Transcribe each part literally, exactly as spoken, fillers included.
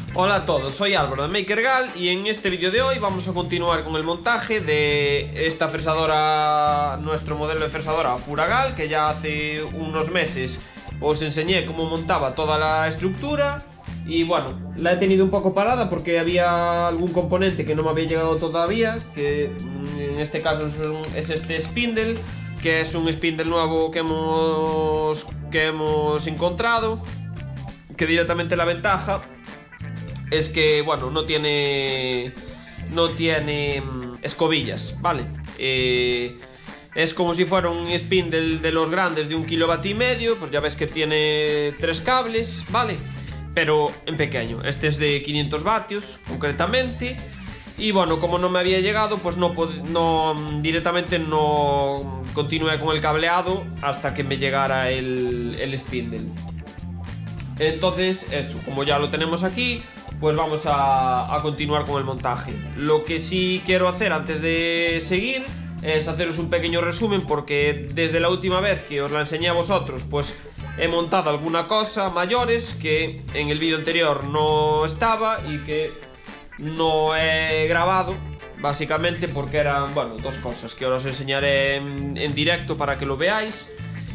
Hola a todos, soy Álvaro de MakerGal y en este vídeo de hoy vamos a continuar con el montaje de esta fresadora, nuestro modelo de fresadora Furagal, que ya hace unos meses os enseñé cómo montaba toda la estructura. Y bueno, la he tenido un poco parada porque había algún componente que no me había llegado todavía, que en este caso es, un, es este spindle, que es un spindle nuevo que hemos, que hemos encontrado, que directamente la ventaja es que, bueno, no tiene no tiene escobillas, ¿vale? Eh, es como si fuera un spindle de los grandes de un kilovatio y medio, pues ya ves que tiene tres cables, ¿vale? Pero en pequeño. Este es de quinientos vatios concretamente. Y bueno, como no me había llegado, pues no, no directamente no continué con el cableado hasta que me llegara el, el spindle. Entonces, eso, como ya lo tenemos aquí, pues vamos a, a continuar con el montaje. Lo que sí quiero hacer antes de seguir es haceros un pequeño resumen, porque desde la última vez que os la enseñé a vosotros, pues he montado alguna cosa mayores que en el vídeo anterior no estaba y que no he grabado, básicamente porque eran, bueno, dos cosas que os enseñaré en, en directo para que lo veáis.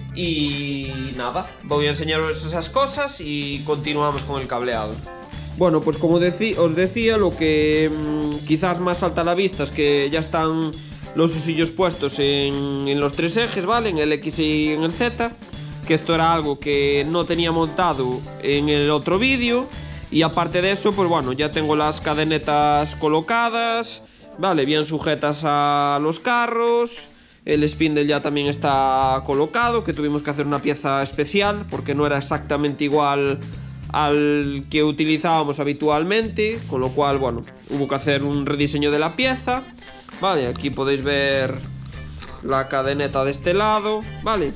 Y nada, voy a enseñaros esas cosas y continuamos con el cableado. Bueno, pues como decí, os decía, lo que mmm, quizás más salta a la vista es que ya están los usillos puestos en, en los tres ejes, ¿vale? En el X y en el Z, que esto era algo que no tenía montado en el otro vídeo. Y aparte de eso, pues bueno, ya tengo las cadenetas colocadas, ¿vale? Bien sujetas a los carros. El spindle ya también está colocado, que tuvimos que hacer una pieza especial porque no era exactamente igual al que utilizábamos habitualmente, con lo cual, bueno, hubo que hacer un rediseño de la pieza. Vale, aquí podéis ver la cadeneta de este lado, vale.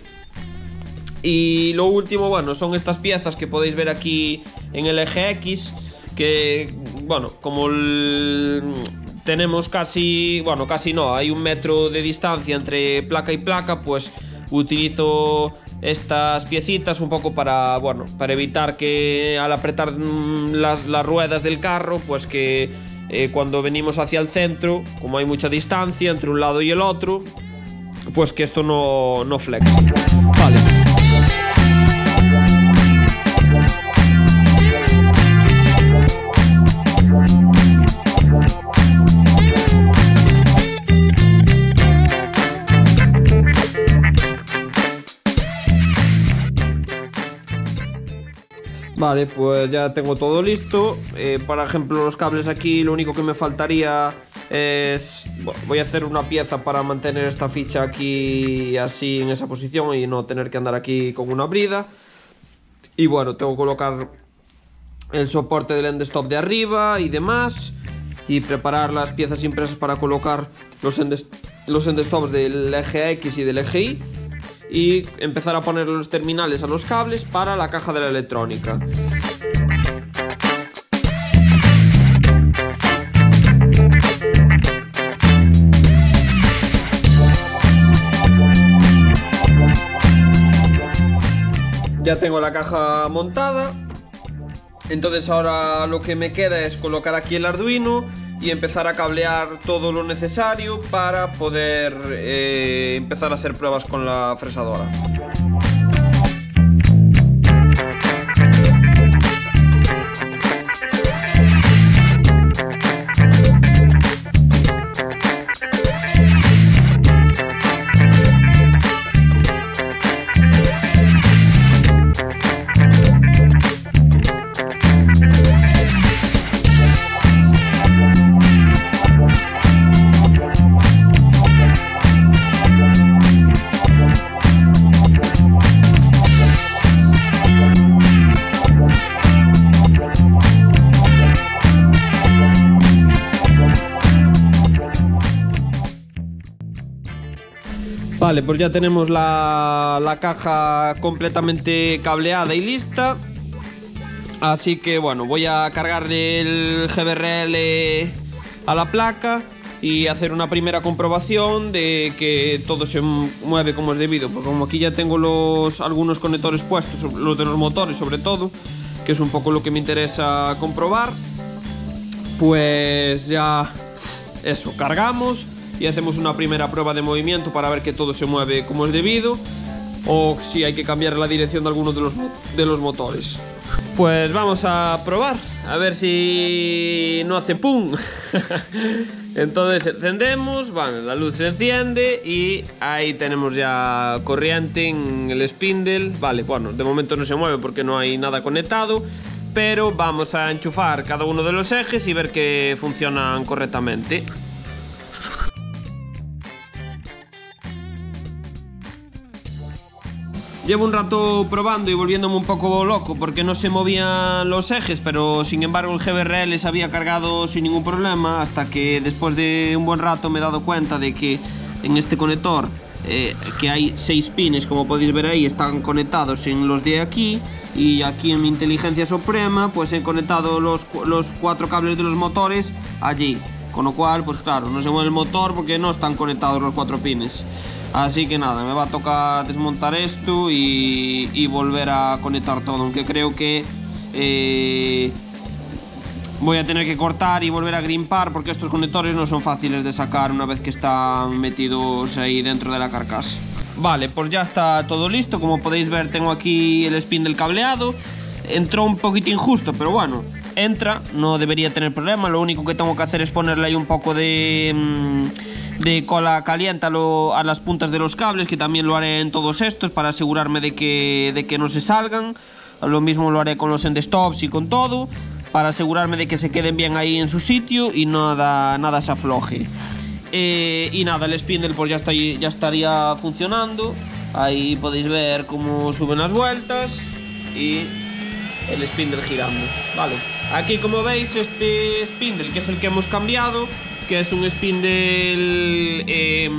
Y lo último, bueno, son estas piezas que podéis ver aquí en el eje X, que, bueno, como el... tenemos casi, bueno, casi no, hay un metro de distancia entre placa y placa, pues utilizo estas piecitas un poco para, bueno, para evitar que al apretar las, las ruedas del carro, pues que eh, cuando venimos hacia el centro, como hay mucha distancia entre un lado y el otro, pues que esto no, no flexe. Vale. Vale, pues ya tengo todo listo. eh, Por ejemplo, los cables aquí, lo único que me faltaría es... Bueno, voy a hacer una pieza para mantener esta ficha aquí así en esa posición y no tener que andar aquí con una brida. Y bueno, tengo que colocar el soporte del end stop de arriba y demás, y preparar las piezas impresas para colocar los end, los end stops del eje X y del eje Y, y empezar a poner los terminales a los cables para la caja de la electrónica. Ya tengo la caja montada, entonces ahora lo que me queda es colocar aquí el Arduino y empezar a cablear todo lo necesario para poder eh, empezar a hacer pruebas con la fresadora. Vale, pues ya tenemos la, la caja completamente cableada y lista. Así que bueno, voy a cargar el G B R L a la placa y hacer una primera comprobación de que todo se mueve como es debido. Porque como aquí ya tengo los, algunos conectores puestos, los de los motores sobre todo, que es un poco lo que me interesa comprobar. pues ya eso, cargamos y hacemos una primera prueba de movimiento para ver que todo se mueve como es debido, o si hay que cambiar la dirección de alguno de los, de los motores. Pues vamos a probar, a ver si no hace pum. Entonces encendemos, bueno, la luz se enciende y ahí tenemos ya corriente en el spindle. Vale, bueno, de momento no se mueve porque no hay nada conectado, pero vamos a enchufar cada uno de los ejes y ver que funcionan correctamente. Llevo un rato probando y volviéndome un poco loco porque no se movían los ejes, pero sin embargo el G B R L se había cargado sin ningún problema, hasta que después de un buen rato me he dado cuenta de que en este conector, eh, que hay seis pines, como podéis ver ahí, están conectados en los de aquí, y aquí en mi inteligencia suprema pues he conectado los, los cuatro cables de los motores allí, con lo cual pues claro, no se mueve el motor porque no están conectados los cuatro pines. Así que nada, me va a tocar desmontar esto y, y volver a conectar todo, aunque creo que eh, voy a tener que cortar y volver a grimpar porque estos conectores no son fáciles de sacar una vez que están metidos ahí dentro de la carcasa. Vale, pues ya está todo listo. Como podéis ver, tengo aquí el spindle cableado. Entró un poquitín justo, pero bueno, entra, no debería tener problema. Lo único que tengo que hacer es ponerle ahí un poco de... Mmm, de cola caliente a, lo, a las puntas de los cables, que también lo haré en todos estos para asegurarme de que, de que no se salgan. Lo mismo lo haré con los endstops y con todo, para asegurarme de que se queden bien ahí en su sitio y nada, nada se afloje. Eh, y nada, el spindle pues ya, está, ya estaría funcionando. Ahí podéis ver cómo suben las vueltas y el spindle girando. Vale, aquí como veis este spindle, que es el que hemos cambiado, que es un spindle eh,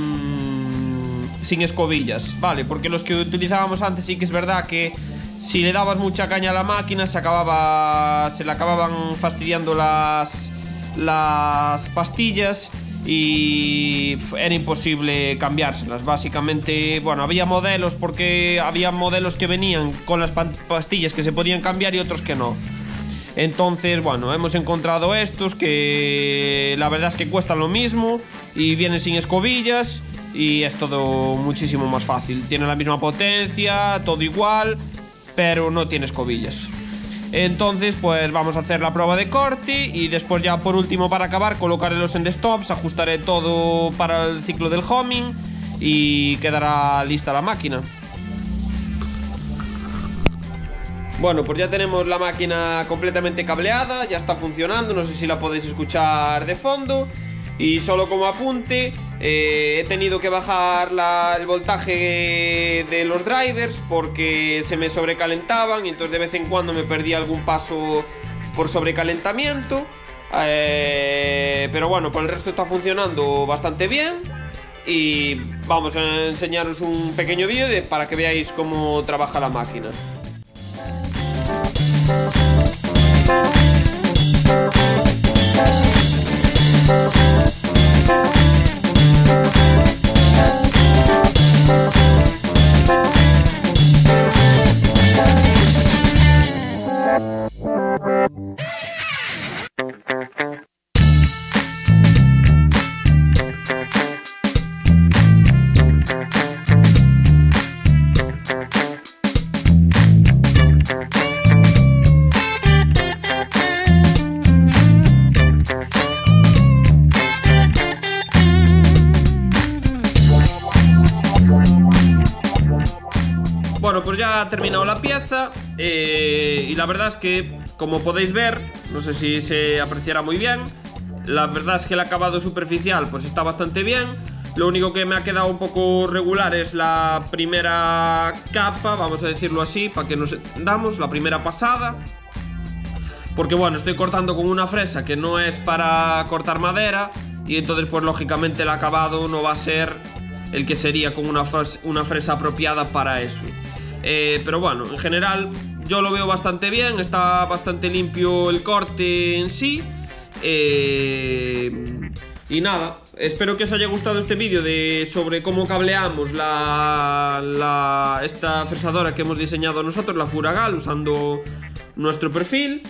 sin escobillas, ¿vale? Porque los que utilizábamos antes sí que es verdad que si le dabas mucha caña a la máquina se acababa, se le acababan fastidiando las, las pastillas y era imposible cambiárselas. Básicamente, bueno, había modelos, porque había modelos que venían con las pastillas que se podían cambiar y otros que no. Entonces, bueno, hemos encontrado estos que la verdad es que cuestan lo mismo y vienen sin escobillas y es todo muchísimo más fácil. Tiene la misma potencia, todo igual, pero no tiene escobillas. Entonces, pues vamos a hacer la prueba de corte y después ya por último, para acabar, colocaré los endstops, ajustaré todo para el ciclo del homing y quedará lista la máquina. Bueno, pues ya tenemos la máquina completamente cableada, ya está funcionando, no sé si la podéis escuchar de fondo. Y solo como apunte, eh, he tenido que bajar la, el voltaje de los drivers porque se me sobrecalentaban y entonces de vez en cuando me perdía algún paso por sobrecalentamiento. Eh, pero bueno, por el resto está funcionando bastante bien. Y vamos a enseñaros un pequeño vídeo para que veáis cómo trabaja la máquina. Bueno, pues ya ha terminado la pieza eh, y la verdad es que, como podéis ver, no sé si se apreciará muy bien, la verdad es que el acabado superficial pues está bastante bien. Lo único que me ha quedado un poco regular es la primera capa, vamos a decirlo así, para que nos entendamos, la primera pasada. Porque bueno, estoy cortando con una fresa que no es para cortar madera y entonces pues lógicamente el acabado no va a ser el que sería con una fresa, una fresa apropiada para eso. Eh, pero bueno, en general yo lo veo bastante bien, está bastante limpio el corte en sí. Eh, y nada, espero que os haya gustado este vídeo de sobre cómo cableamos la, la, esta fresadora que hemos diseñado nosotros, la Furagal, usando nuestro perfil.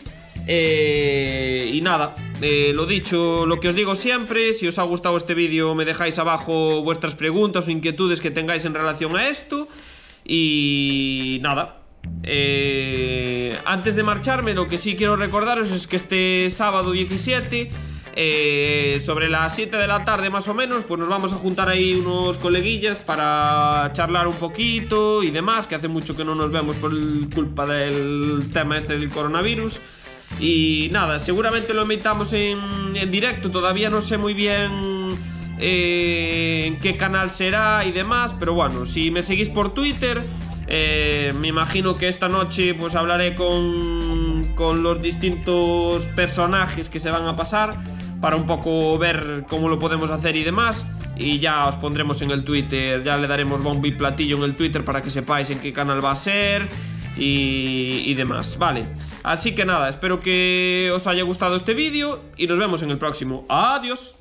Eh, y nada, eh, lo dicho, lo que os digo siempre, si os ha gustado este vídeo me dejáis abajo vuestras preguntas o inquietudes que tengáis en relación a esto. Y nada, eh, antes de marcharme lo que sí quiero recordaros es que este sábado diecisiete, eh, sobre las siete de la tarde más o menos, pues nos vamos a juntar ahí unos coleguillas para charlar un poquito y demás, que hace mucho que no nos vemos por culpa del tema este del coronavirus. Y nada, seguramente lo emitamos en, en directo, todavía no sé muy bien eh, en qué canal será y demás, pero bueno, si me seguís por Twitter, eh, me imagino que esta noche pues hablaré con, con los distintos personajes que se van a pasar para un poco ver cómo lo podemos hacer y demás. Y ya os pondremos en el Twitter, ya le daremos bombo y platillo en el Twitter para que sepáis en qué canal va a ser y, y demás, vale. Así que nada, espero que os haya gustado este vídeo y nos vemos en el próximo. Adiós.